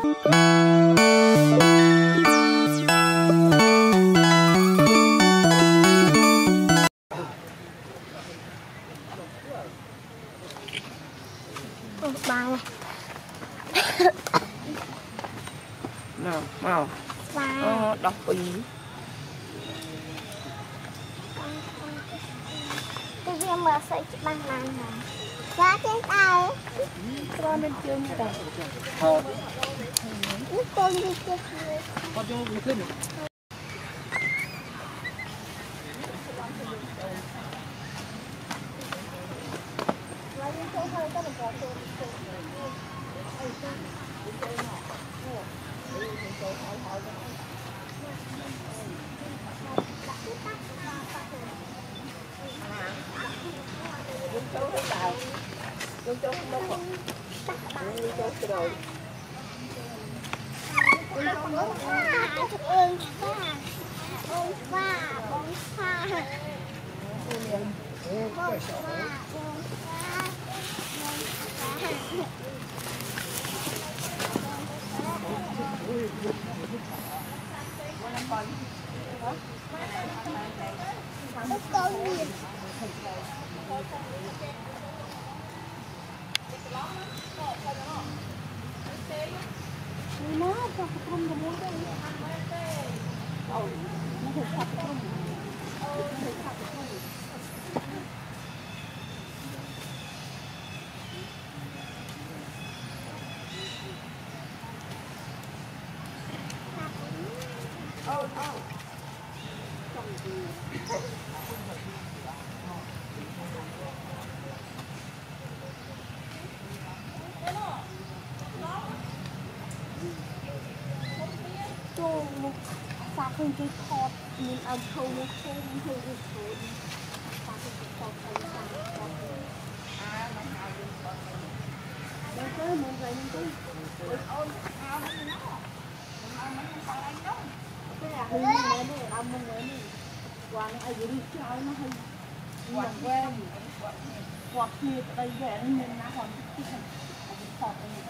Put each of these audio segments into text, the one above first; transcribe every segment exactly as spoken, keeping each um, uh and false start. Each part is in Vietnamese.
Bye. Nào, mau. Ờ, đọc ý. Cái gì mà sẽ bằng làn hả? Quá trên tay. Cho nên chưa như thế. Thôi. Nước con đi kia. Con cho nóขึ้น. Sao không chơi thọt mình ăn thâu nó không hơi bị thối. Sao không chơi thọt không sao thọt. À mà nào đi thọt. Đâu chứ mình vậy mình đi. Ôi ao nó nó. Ao nó không phải anh đâu. Cái là hình này này âm mông này này. Qua nó ai đi chơi nó hơi. Quạt quen. Quạt kia đây về nó nên nó còn cái thằng thọt này.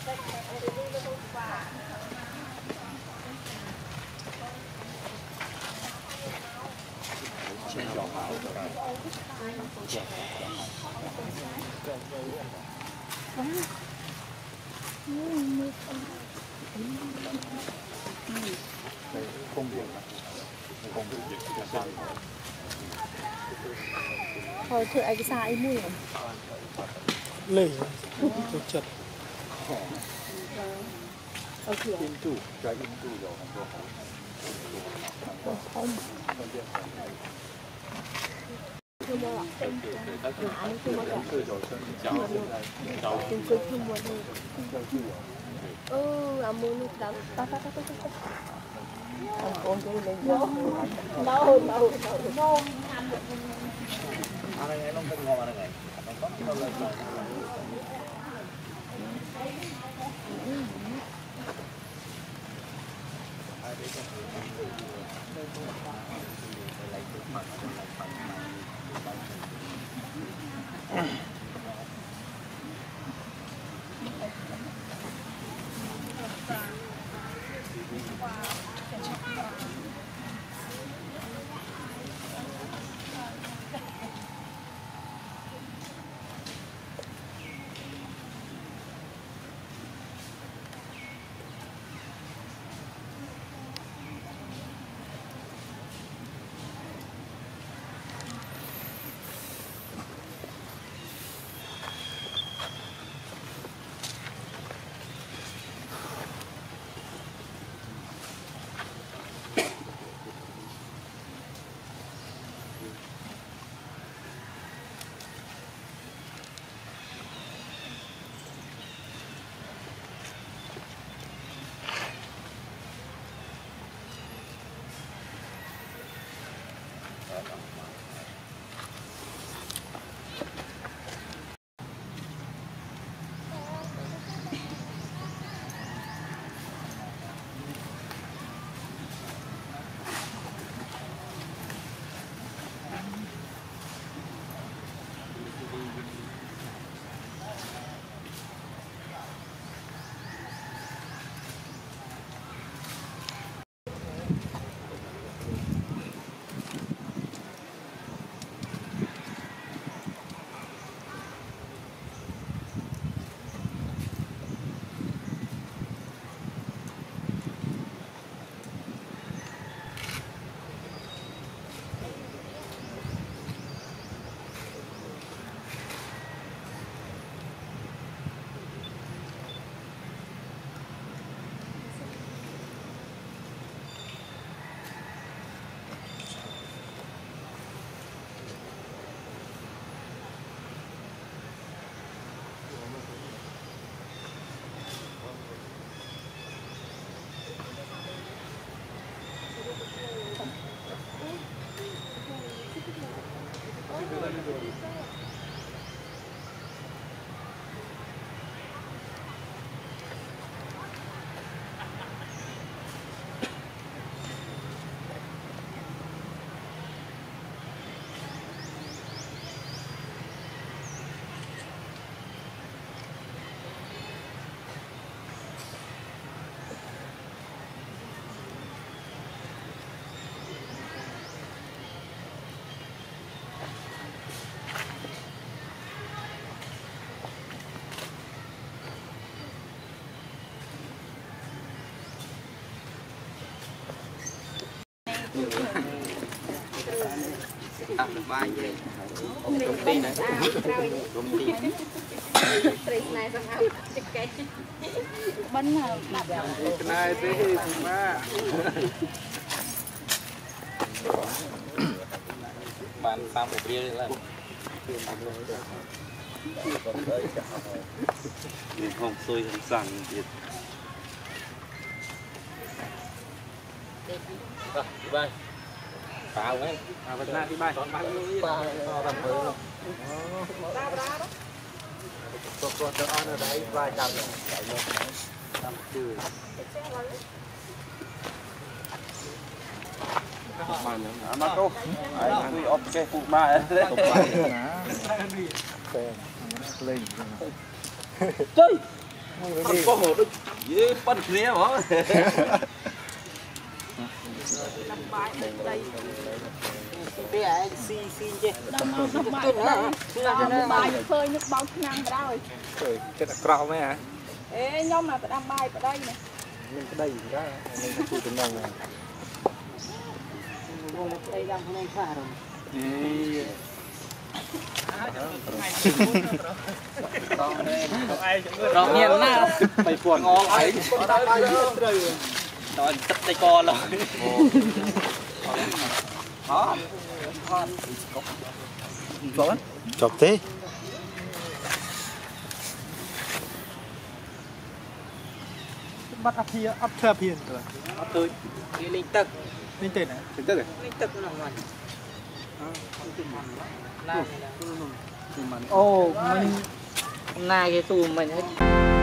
công việc công việc việc sao thôi thử ai cái xa ấy mùi không lì chật ở cửa in chủ cái in chủ rồi không không chưa mua ạ anh chưa mua ạ tiền chưa chưa mua đâu ừ à mua lúc đó ta ta ta ta ta con tôi lên no no no no anh ấy nó không ngon anh này nó có nó lên rồi được ba giây công ty này công ty này bánh nào cái này thế mà bạn pha một bia lên không xôi không sẵn thiệt rồi đi bay vào ấy à vật na đi bay còn bán luôn đi ba làm mơ có có cho ăn ở đấy vài trăm chạy lên năm trừ mà cô ai tôi ốp cái phụ ma đấy tục bài lên chơi có một với phân kia hả cái ai xì xì chứ đâm đâm bài đâm bài phơi nước bao nhang rồi rồi cái là cào mấy hả ê nhóm là đâm bài ở đây này mình cái đây ra mình không chịu nông này đây đang không pha rồi rồi nghe na mày buồn ngon ấy rồi tất tay con rồi đó chọc thế bắt áp hier áp theo hiền rồi ấp tôi đi linh tật linh tên này tính tới linh tật nó ngon ồ mình hôm nay cái tù mình hết